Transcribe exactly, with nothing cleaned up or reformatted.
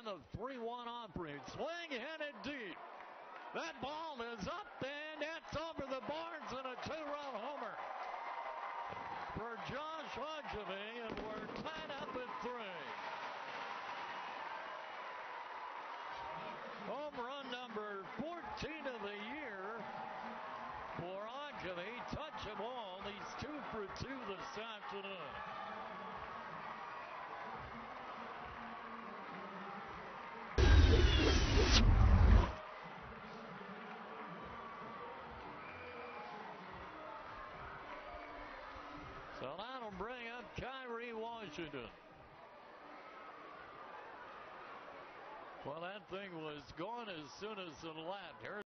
the three one offering. Swing, hit it deep. That ball is up and it's over the boards and a two-run homer for Josh Ockimey, and we're tied up at three. Home run number fourteen of the year for Ockimey. Touch them all. He's two for two this afternoon. So that'll bring up Kyrie Washington. Well, that thing was gone as soon as it left. Here's